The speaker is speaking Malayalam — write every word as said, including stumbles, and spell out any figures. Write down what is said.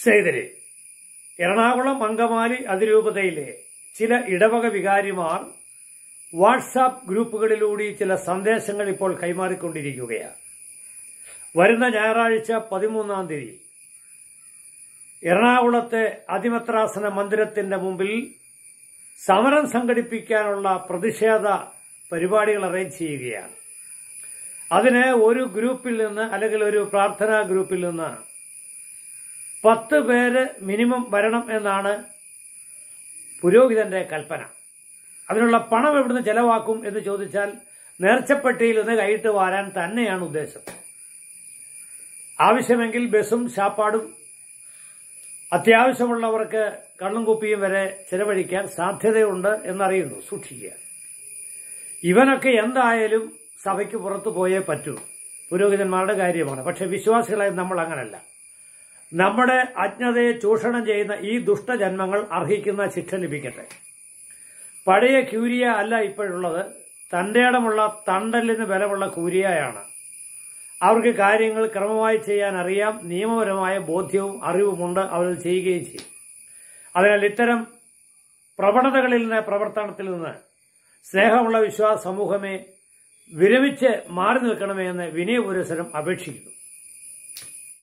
സ്നേഹിതരെ, എറണാകുളം അങ്കമാലി അതിരൂപതയിലെ ചില ഇടവക വികാരിമാർ വാട്സാപ്പ് ഗ്രൂപ്പുകളിലൂടെ ചില സന്ദേശങ്ങൾ ഇപ്പോൾ കൈമാറിക്കൊണ്ടിരിക്കുകയാണ്. വരുന്ന ഞായറാഴ്ച പതിമൂന്നാം തീയതി എറണാകുളത്തെ അതിമത്രാസന മന്ദിരത്തിന്റെ മുമ്പിൽ സമരം സംഘടിപ്പിക്കാനുള്ള പ്രതിഷേധ പരിപാടികൾ അറേഞ്ച് ചെയ്യുകയാണ്. അതിന് ഒരു ഗ്രൂപ്പിൽ നിന്ന് അല്ലെങ്കിൽ ഒരു പ്രാർത്ഥനാ ഗ്രൂപ്പിൽ നിന്ന് പത്ത് പേര് മിനിമം വരണം എന്നാണ് പുരോഹിതന്റെ കൽപ്പന. അതിനുള്ള പണം എവിടുന്ന് ചെലവാക്കും എന്ന് ചോദിച്ചാൽ നേർച്ചപ്പെട്ടിയിൽ നിന്ന് കൈയിട്ട് വാരാൻ തന്നെയാണ് ഉദ്ദേശം. ആവശ്യമെങ്കിൽ ബസും ശാപ്പാടും അത്യാവശ്യമുള്ളവർക്ക് കള്ളും കുപ്പിയും വരെ ചെലവഴിക്കാൻ സാധ്യതയുണ്ട് എന്നറിയുന്നു. സൂക്ഷിക്കുക. ഇവനൊക്കെ എന്തായാലും സഭയ്ക്ക് പുറത്തു പോയേ പറ്റൂ. പുരോഹിതന്മാരുടെ കാര്യമാണ്. പക്ഷെ വിശ്വാസികളായി നമ്മൾ അങ്ങനല്ല. നമ്മുടെ അജ്ഞതയെ ചൂഷണം ചെയ്യുന്ന ഈ ദുഷ്ടജന്മങ്ങൾ അർഹിക്കുന്ന ശിക്ഷ ലഭിക്കട്ടെ. പഴയ ക്യൂരിയ അല്ല ഇപ്പോഴുള്ളത്. തന്റെ ഇടമുള്ള തണ്ടലിന് ബലമുള്ള കൂരിയയാണ്. അവർക്ക് കാര്യങ്ങൾ ക്രമമായി ചെയ്യാൻ അറിയാം. നിയമപരമായ ബോധ്യവും അറിവുമുണ്ട്. അവരത് ചെയ്യുകയും ചെയ്യും. അതിനാൽ ഇത്തരം പ്രവണതകളിൽ നിന്ന്, പ്രവർത്തനത്തിൽ നിന്ന് സ്നേഹമുള്ള വിശ്വാസ സമൂഹമേ വിരമിച്ച് മാറി നിൽക്കണമേ എന്ന് വിനയപുരസരം അപേക്ഷിക്കുന്നു.